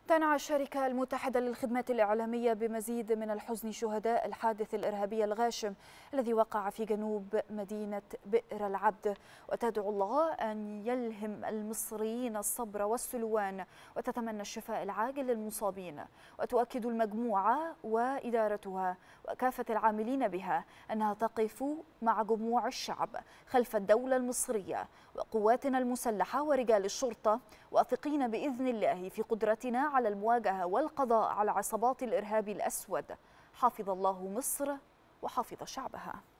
تنعى الشركة المتحدة للخدمات الإعلامية بمزيد من الحزن شهداء الحادث الإرهابي الغاشم الذي وقع في جنوب مدينة بئر العبد، وتدعو الله أن يلهم المصريين الصبر والسلوان وتتمنى الشفاء العاجل للمصابين. وتؤكد المجموعة وإدارتها وكافة العاملين بها أنها تقف مع جموع الشعب خلف الدولة المصرية وقواتنا المسلحة ورجال الشرطة، واثقين بإذن الله في قدرتنا على المواجهة والقضاء على عصابات الإرهاب الأسود. حفظ الله مصر وحفظ شعبها.